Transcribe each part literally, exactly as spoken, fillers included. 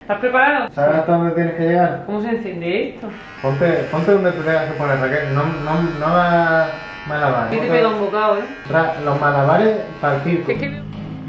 ¿Estás preparado? ¿Sabes hasta dónde tienes que llegar? ¿Cómo se enciende esto? Ponte, ponte donde te tengas que poner, Raquel. No, no, no hagas malabares. Sí te pega un bocado, ¿eh? Ra- Los malabares para el circo. Es que...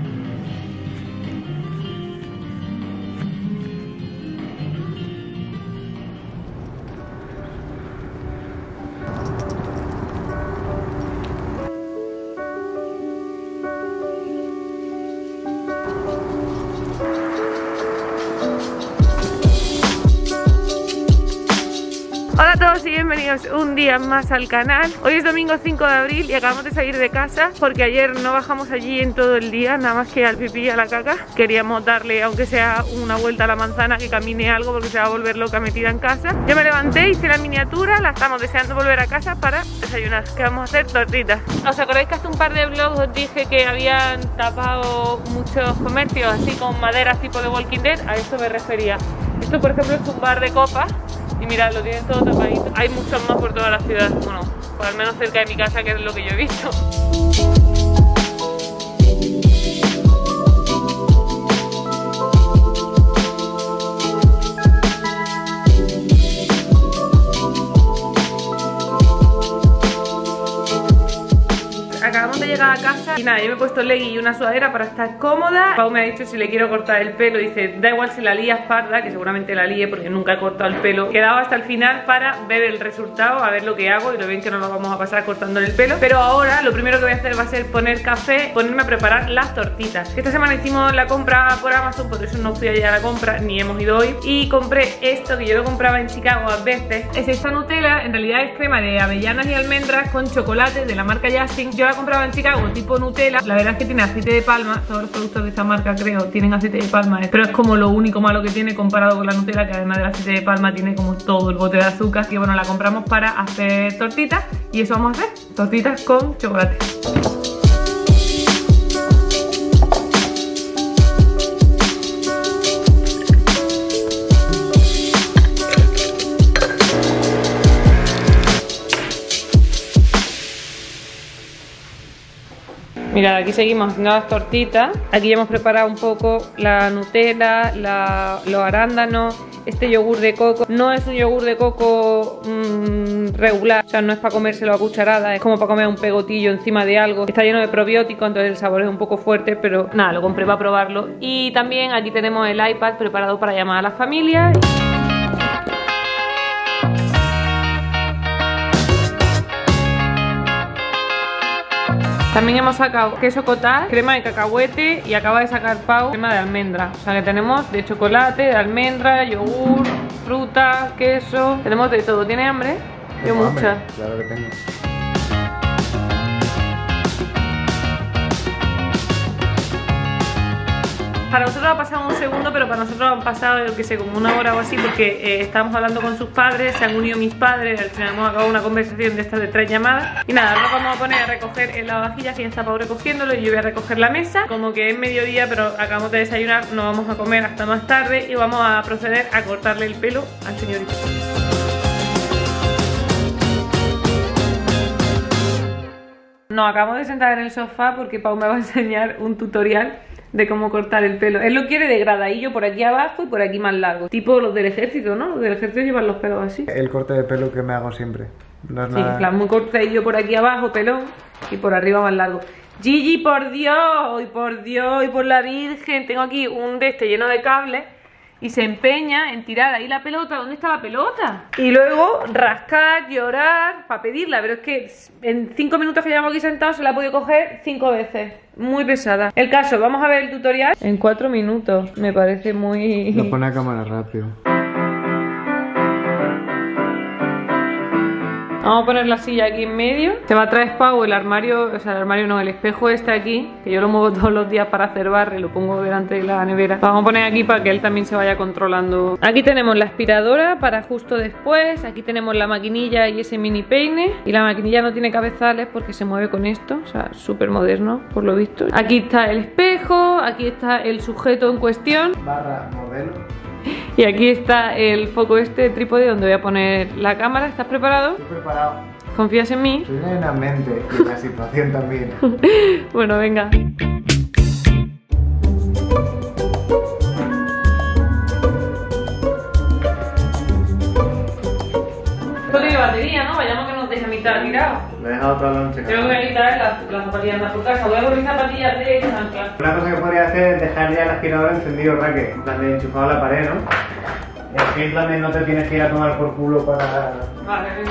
Hola a todos y bienvenidos un día más al canal. Hoy es domingo cinco de abril y acabamos de salir de casa porque ayer no bajamos allí en todo el día, nada más que al pipí y a la caca. Queríamos darle, aunque sea una vuelta a la manzana, que camine algo porque se va a volver loca metida en casa. Yo me levanté, hice la miniatura, la estamos deseando volver a casa para desayunar, que vamos a hacer tortitas. ¿Os acordáis que hace un par de vlogs os dije que habían tapado muchos comercios así con maderas tipo de Walking Dead? A eso me refería. Esto, por ejemplo, es un bar de copas. Y mirad, lo tienen todo tapadito. Hay muchos más por toda la ciudad. Bueno, por al menos cerca de mi casa, que es lo que yo he visto. Acabamos de llegar a casa y nada, yo me he puesto legging y una sudadera para estar cómoda. Pau me ha dicho si le quiero cortar el pelo. Dice, da igual si la lías parda, que seguramente la líe porque nunca he cortado el pelo. He quedado hasta el final para ver el resultado, a ver lo que hago y lo bien que nos lo vamos a pasar cortándole el pelo. Pero ahora lo primero que voy a hacer va a ser poner café, ponerme a preparar las tortitas. Esta semana hicimos la compra por Amazon, por eso no fui allá a la compra, ni hemos ido hoy. Y compré esto que yo lo compraba en Chicago a veces. Es esta Nutella, en realidad es crema de avellanas y almendras con chocolate de la marca Justin. Yo la compraba en Chicago tipo Nutella. La verdad es que tiene aceite de palma. Todos los productos de esta marca creo tienen aceite de palma, pero es como lo único malo que tiene comparado con la Nutella, que además del aceite de palma tiene como todo el bote de azúcar. Y bueno, la compramos para hacer tortitas y eso vamos a hacer, tortitas con chocolate. Mirad, aquí seguimos haciendo las tortitas. Aquí ya hemos preparado un poco la Nutella, la, los arándanos, este yogur de coco. No es un yogur de coco mmm, regular, o sea, no es para comérselo a cucharada, es como para comer un pegotillo encima de algo. Está lleno de probióticos, entonces el sabor es un poco fuerte, pero nada, lo compré para probarlo. Y también aquí tenemos el iPad preparado para llamar a la familia. También hemos sacado queso cottage, crema de cacahuete y acaba de sacar Pau crema de almendra. O sea que tenemos de chocolate, de almendra, yogur, fruta, queso. Tenemos de todo. ¿Tienes hambre? Yo mucha. Claro que tengo. Para vosotros ha pasado un segundo, pero para nosotros han pasado, yo que sé, como una hora o así, porque eh, estábamos hablando con sus padres, se han unido mis padres, al final hemos acabado una conversación de estas de tres llamadas. Y nada, ahora vamos a poner a recoger en la vajilla, que ya está Pau recogiéndolo, y yo voy a recoger la mesa. Como que es mediodía, pero acabamos de desayunar, no vamos a comer hasta más tarde y vamos a proceder a cortarle el pelo al señorito. Nos acabamos de sentar en el sofá porque Pau me va a enseñar un tutorial de cómo cortar el pelo. Él lo quiere degradadillo por aquí abajo y por aquí más largo. Tipo los del ejército, ¿no? Los del ejército llevan los pelos así. El corte de pelo que me hago siempre. No es sí, nada... en plan muy cortadillo por aquí abajo, pelón, y por arriba más largo. Gigi, por Dios, y por Dios, y por la Virgen, tengo aquí un de este lleno de cables y se empeña en tirar ahí la pelota. ¿Dónde está la pelota? Y luego rascar, llorar para pedirla, pero es que en cinco minutos que llevamos aquí sentados se la ha podido coger cinco veces. Muy pesada. El caso, vamos a ver el tutorial en cuatro minutos. Me parece muy... Lo pone a cámara rápido. Vamos a poner la silla aquí en medio. Se va a traer Pau el armario, o sea el armario no, el espejo este aquí, que yo lo muevo todos los días para hacer barre, lo pongo delante de la nevera. Lo vamos a poner aquí para que él también se vaya controlando. Aquí tenemos la aspiradora para justo después. Aquí tenemos la maquinilla y ese mini peine. Y la maquinilla no tiene cabezales porque se mueve con esto, o sea, súper moderno por lo visto. Aquí está el espejo, aquí está el sujeto en cuestión. Barra modelo. Y aquí está el foco este trípode donde voy a poner la cámara. ¿Estás preparado? Estoy preparado. ¿Confías en mí? Estoy en la mente y la situación también. Bueno, venga. quitar tirado. Lo he dejado toda la noche. Creo que voy a quitar las, las zapatillas más por casa. Voy a poner zapatillas de chanclas. Una cosa que podría hacer es dejar ya el aspirador encendido, Raquel. En plan de enchufado a la pared, ¿no? Es que en plan de no te tienes que ir a tomar por culo para... Vale, ven.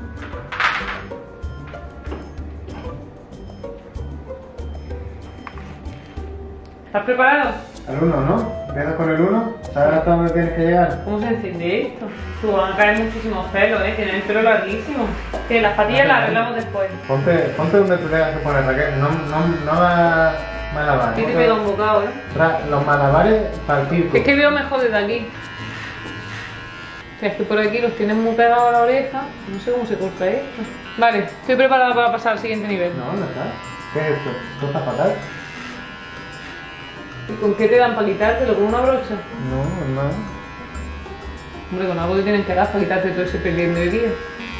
¿Estás preparado? Al uno, ¿no? Empiezas con el uno, ¿sabes hasta dónde tienes que llegar? ¿Cómo se enciende esto? Tú, van a caer muchísimos pelos, ¿eh? Tienen el pelo larguísimo. Que las patillas las arreglamos después. Ponte, ponte donde te tengas que poner, Raquel. No, no, no va malabares. Aquí te pega un bocado, ¿eh? Ra- Los malabares para el circo. Es que veo mejor desde aquí. O sea, es que por aquí los tienes muy pegados a la oreja. No sé cómo se corta esto. Vale, estoy preparada para pasar al siguiente nivel. No, no está. ¿Qué es esto? ¿Esto está fatal? ¿Y con qué te dan para quitártelo? ¿Con una brocha? No, no. Hombre, con algo te tienen que dar para quitarte todo ese pelín de día.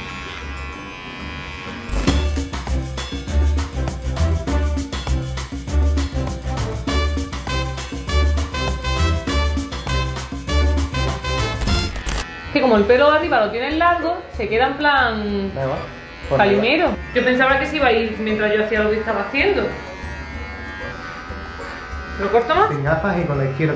Que como el pelo de arriba lo tienes largo, se queda en plan Da igual. Pues calimero. Yo pensaba que se iba a ir mientras yo hacía lo que estaba haciendo. ¿Lo corto más? sin gafas y con la izquierda.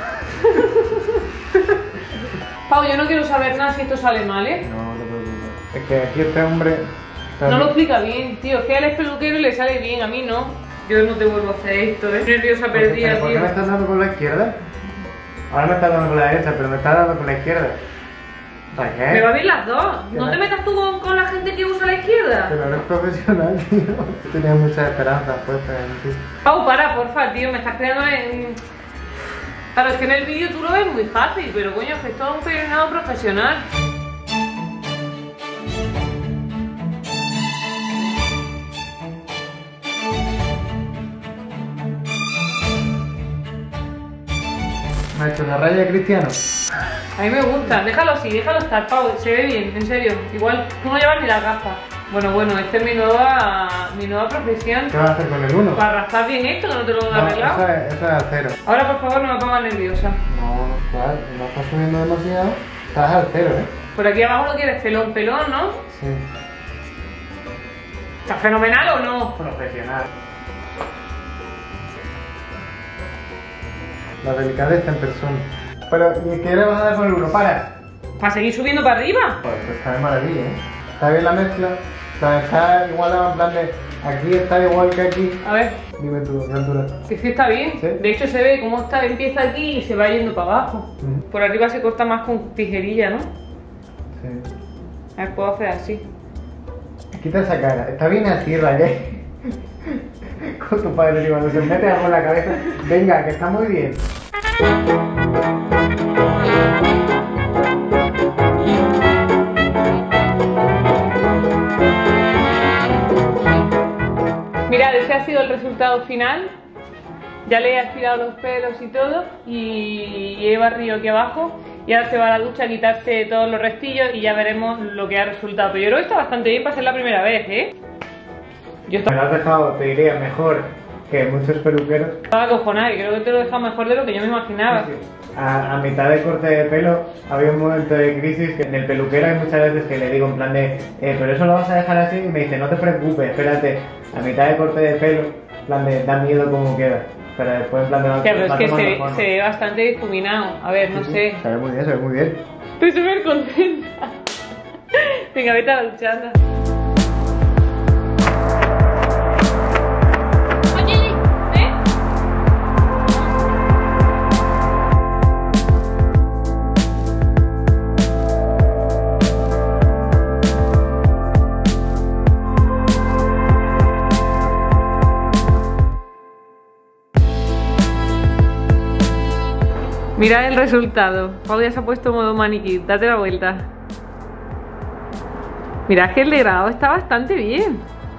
Pau, yo no quiero saber nada si esto sale mal, ¿eh? No, no te preocupes. Es que aquí este hombre... No lo explica bien, tío. Es que a él es peluquero y le sale bien, a mí no. Yo no te vuelvo a hacer esto, ¿eh? Nerviosa perdida, ¿Por qué tío. me estás dando con la izquierda? Ahora me estás dando con la derecha, pero me estás dando con la izquierda. Raquel. Me va bien las dos. Que No no- te metas tú con, con la gente que usa la izquierda. Pero no eres profesional, tío. Tenía muchas esperanzas puestas en ti. Pau, para, porfa, tío. Me estás creando en... Claro, es que en el vídeo tú lo ves muy fácil, pero coño, que esto es un peinado profesional. ¿Me ha hecho una raya Cristiano? A mí me gusta. Déjalo así, déjalo estar, Pau. Se ve bien, en serio. Igual tú no llevas ni las gafas. Bueno, bueno, esta es mi nueva, mi nueva profesión. ¿Qué vas a hacer con el uno? Para raspar bien esto, que no te lo he No, arreglado. eso es, eso es al cero. Ahora, por favor, no me pongas nerviosa. No, claro, no estás subiendo demasiado. Estás al cero, ¿eh? Por aquí abajo lo quieres pelón, pelón, ¿no? Sí. ¿Está fenomenal o no? Profesional. La delicadeza en persona. Pero, ¿y qué le vas a dar con el uno? ¡Para! ¿Para seguir subiendo para arriba? Pues está de maravilla, ¿eh? Está bien la mezcla. O sea, está igualado en plan de... Aquí está igual que aquí. A ver, Dime tú, ¿qué altura? que sí está bien. ¿Sí? De hecho, se ve cómo está, empieza aquí y se va yendo para abajo. Ujú. Por arriba se corta más con tijerilla, ¿no? Sí. A ver, puedo hacer así. Quita esa cara. Está bien así, Raquel. Con tu padre, tío, cuando se mete algo en la cabeza. Venga, que está muy bien. Mirad, este ha sido el resultado final. Ya le he aspirado los pelos y todo. Y he barrido aquí abajo. Y ahora se va a la ducha a quitarse todos los restillos y ya veremos lo que ha resultado. Pero yo creo que está bastante bien para ser la primera vez, ¿eh? Yo Me estaba lo has dejado, te diría, mejor que muchos peluqueros. acojonada y creo que te lo he dejado mejor de lo que yo me imaginaba. A, a mitad de corte de pelo había un momento de crisis que en el peluquero hay muchas veces que le digo en plan de eh, pero eso lo vas a dejar así y me dice no te preocupes, espérate, a mitad de corte de pelo, en plan de da miedo cómo queda, pero después en plan de va, Claro, es va que tomando se, forma. se ve bastante difuminado. A ver, no Sí, sí, sé. se ve muy bien, se ve muy bien. Estoy súper contenta. Venga, vete a la ducha, anda. Oye, ¿eh? Mirad el resultado. Pau ya se ha puesto modo maniquí. Date la vuelta. Mirad que el degradado está bastante bien.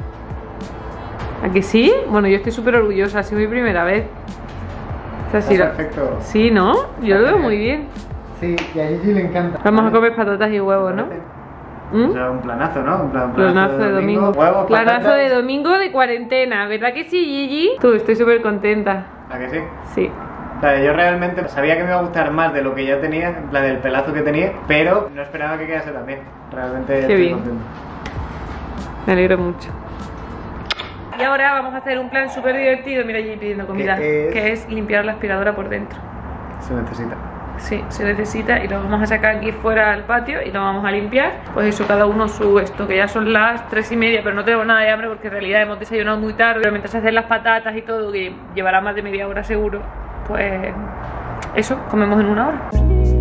¿A que sí? Bueno, yo estoy súper orgullosa. Ha sido mi primera vez. O sea, sí, Está lo- perfecto. sí, ¿no? Yo lo veo muy bien. Sí, y a Gigi le encanta. Vamos a comer patatas y huevos, ¿no? ¿Mm? O sea, un planazo, ¿no? Un plan, Planazo de domingo. Huevos, Planazo patatas. de domingo de cuarentena. ¿Verdad que sí, Gigi? Tú, estoy súper contenta. ¿A que sí? Sí. O sea, yo realmente sabía que me iba a gustar más de lo que ya tenía, en plan del pelazo que tenía, pero no esperaba que quedase tan bien. Realmente Qué estoy bien. contento. Me alegro mucho. Y ahora vamos a hacer un plan súper divertido. Mira allí pidiendo comida. ¿Qué es? Que es limpiar la aspiradora por dentro. Se necesita. Sí, se necesita y lo vamos a sacar aquí fuera al patio y lo vamos a limpiar. Pues eso, cada uno su esto, que ya son las tres y media, pero no tengo nada de hambre porque en realidad hemos desayunado muy tarde. Pero mientras hacen las patatas y todo, que llevará más de media hora seguro, pues eso, comemos en una hora.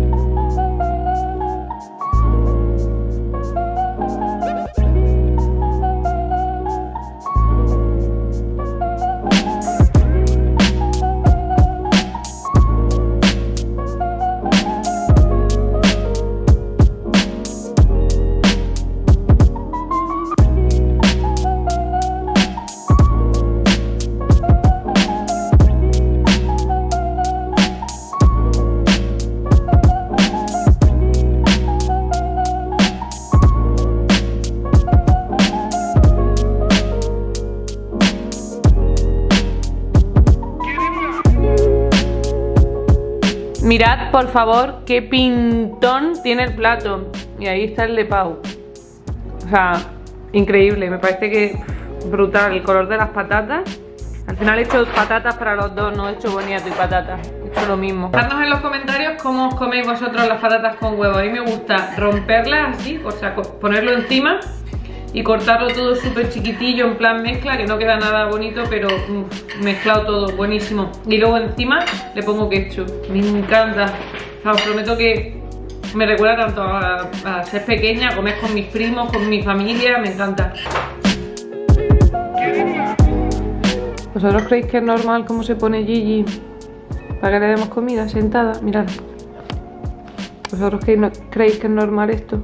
Mirad, por favor, qué pintón tiene el plato. Y ahí está el de Pau. O sea, increíble. Me parece que brutal el color de las patatas. Al final he hecho patatas para los dos, no he hecho boniato y patatas. He hecho lo mismo. Dejadnos en los comentarios cómo os coméis vosotros las patatas con huevo. A mí me gusta romperlas así, o sea, ponerlo encima y cortarlo todo súper chiquitillo, en plan mezcla, que no queda nada bonito, pero mm, mezclado todo, buenísimo. Y luego encima le pongo ketchup, me encanta. O sea, os prometo que me recuerda tanto a, a ser pequeña, a comer con mis primos, con mi familia, me encanta. ¿Vosotros creéis que es normal cómo se pone Gigi para que le demos comida sentada? Mirad. ¿Vosotros creéis que es normal esto?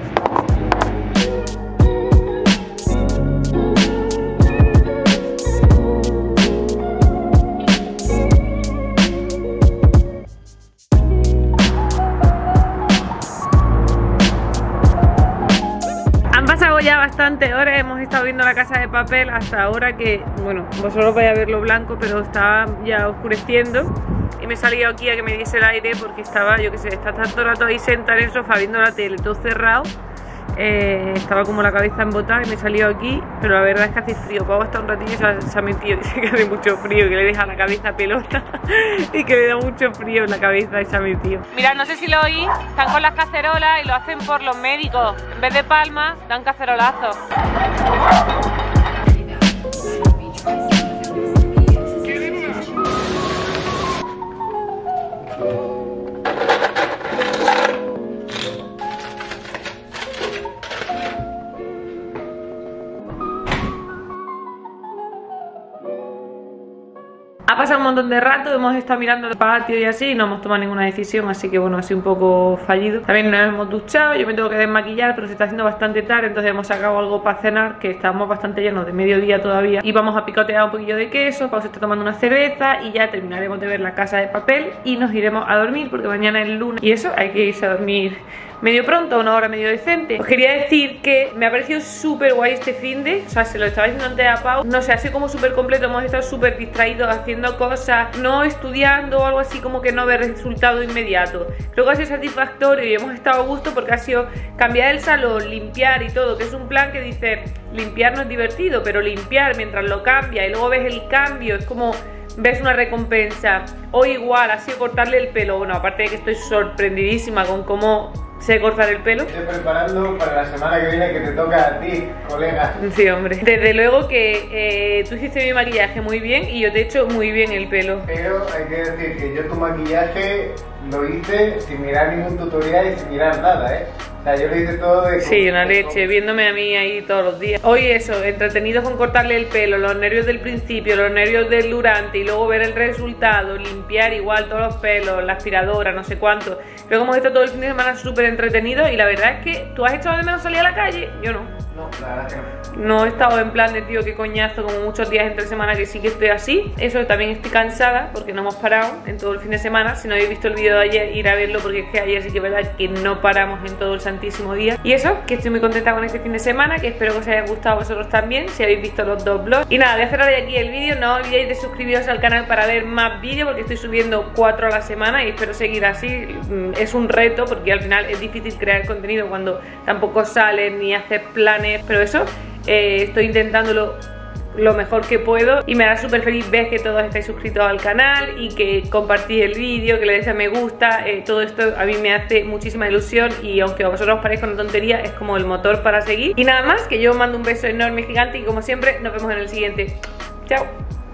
Ya bastante horas hemos estado viendo La Casa de Papel hasta ahora que, bueno, vosotros vais a verlo blanco, pero estaba ya oscureciendo y me he salido aquí a que me diese el aire porque estaba, yo que sé, está tanto rato ahí sentada en el sofá viendo la tele, todo cerrado, eh, estaba como la cabeza embotada y me he salido aquí, pero la verdad es que hace frío. Pau hasta un ratillo y se ha, se ha metido, dice que hace mucho frío, que le deja la cabeza pelota y que le da mucho frío en la cabeza y se ha metido. Mirad, no sé si lo oís, están con las cacerolas y lo hacen por los médicos. En vez de palmas, dan cacerolazos. Ha pasado un montón de rato, hemos estado mirando el patio y así, y no hemos tomado ninguna decisión, así que bueno, ha sido un poco fallido. También nos hemos duchado, yo me tengo que desmaquillar, pero se está haciendo bastante tarde, entonces hemos sacado algo para cenar, que estamos bastante llenos de mediodía todavía. Y vamos a picotear un poquillo de queso, Pau se está tomando una cerveza y ya terminaremos de ver La Casa de Papel y nos iremos a dormir, porque mañana es lunes y eso, hay que irse a dormir medio pronto, una hora medio decente. Os quería decir que me ha parecido súper guay este finde, o sea, se lo estaba diciendo antes a Pau, no sé, ha sido como súper completo, hemos estado súper distraídos haciendo cosas, no estudiando o algo así, como que no ve resultado inmediato. Creo que ha sido satisfactorio y hemos estado a gusto porque ha sido cambiar el salón, limpiar y todo, que es un plan que dice, limpiar no es divertido, pero limpiar mientras lo cambia y luego ves el cambio, es como ves una recompensa. O igual, ha sido cortarle el pelo, bueno, aparte de que estoy sorprendidísima con cómo sé cortar el pelo. Estoy preparando para la semana que viene que te toca a ti, colega. Sí, hombre. Desde luego que eh, tú hiciste mi maquillaje muy bien y yo te he hecho muy bien el pelo. Pero hay que decir que yo tu maquillaje lo hice sin mirar ningún tutorial y sin mirar nada, ¿eh? O sea, yo lo hice todo de... Sí, una leche, viéndome a mí ahí todos los días. Hoy eso, entretenidos con cortarle el pelo, los nervios del principio, los nervios del durante y luego ver el resultado, limpiar igual todos los pelos, la aspiradora, no sé cuánto. Pero hemos estado todo el fin de semana súper entretenidos y la verdad es que tú has echado de menos salir a la calle, yo no. No, la verdad que no. No he estado en plan de tío, qué coñazo, como muchos días entre semana que sí que estoy así. Eso, también estoy cansada porque no hemos parado en todo el fin de semana. Si no habéis visto el vídeo de ayer, ir a verlo porque es que ayer sí que es verdad que no paramos en todo el santísimo día. Y eso, que estoy muy contenta con este fin de semana, que espero que os haya gustado a vosotros también, si habéis visto los dos vlogs. Y nada, voy a cerrar de aquí el vídeo, no olvidéis de suscribiros al canal para ver más vídeos porque estoy subiendo cuatro a la semana y espero seguir así. Es un reto porque al final es difícil crear contenido cuando tampoco sales ni haces planes, pero eso... eh, estoy intentándolo lo mejor que puedo y me hará súper feliz ver que todos estáis suscritos al canal y que compartís el vídeo, que le deis a me gusta. Eh, todo esto a mí me hace muchísima ilusión y aunque a vosotros os parezca una tontería, es como el motor para seguir. Y nada más, que yo os mando un beso enorme, gigante, y como siempre nos vemos en el siguiente. Chao.